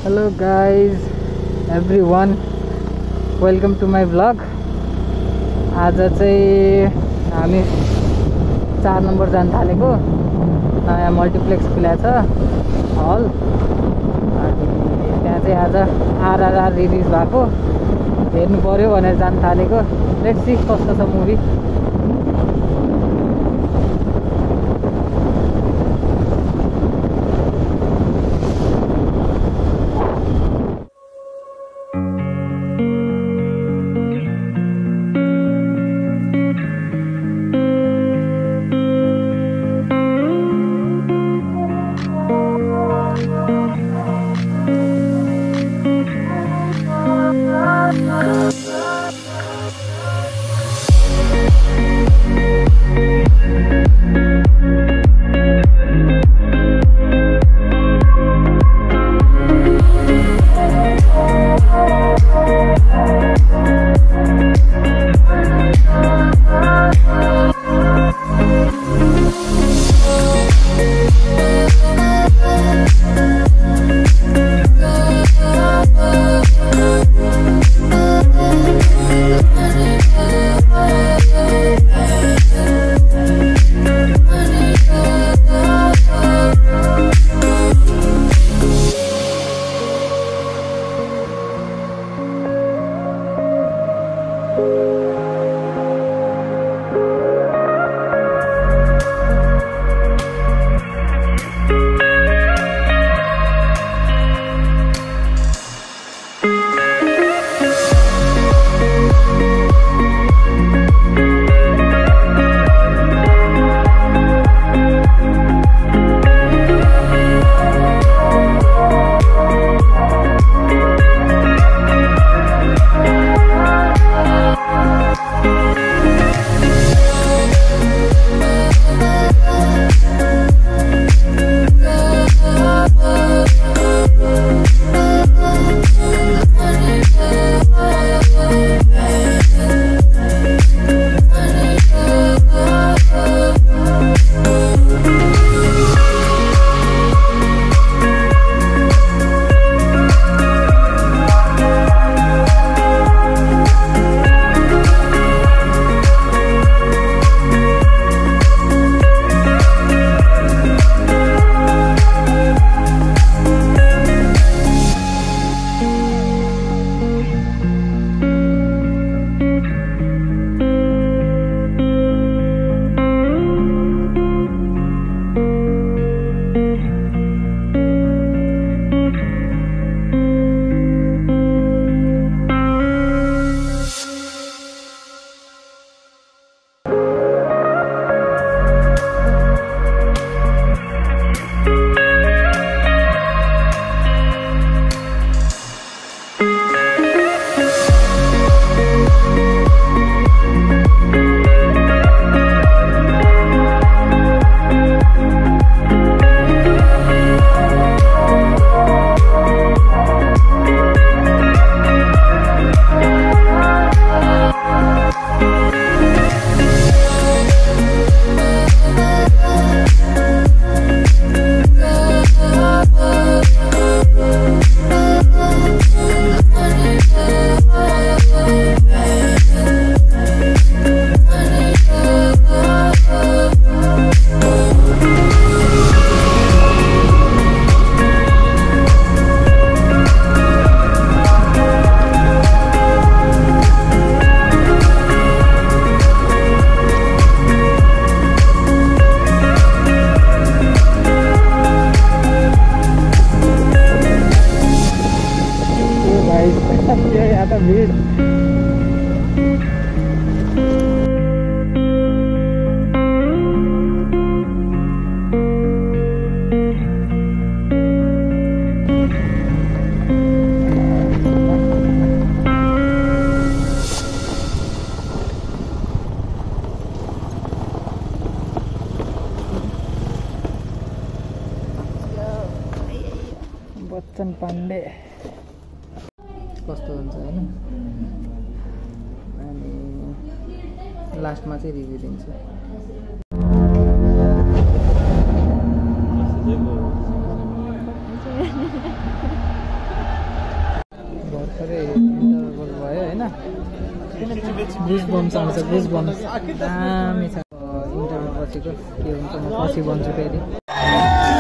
Hello guys, everyone, welcome to my vlog. आज चाहिँ हामी 4 नम्बर जान थालेको। नयाँ मल्टिप्लेक्स खुलेको छ हल। अनि त्यहाँ चाहिँ आज आरआरआर रिलिज भएको, हेर्नु पर्यो भनेर जान थालेको। लेट्स सी कस्तो छ मुभी। बच्चन पाण्डे कस्तो हुन्छ हैन। अनि लास्टमा चाहिँ रिभ्यू दिन्छु। भर्खरै इन्टरभल भयो होइन गुज बम्स आउँछ गुज बम्स दामी छ इन्टरभल पछिको के हुन्छ म पछि भन्छु फेरि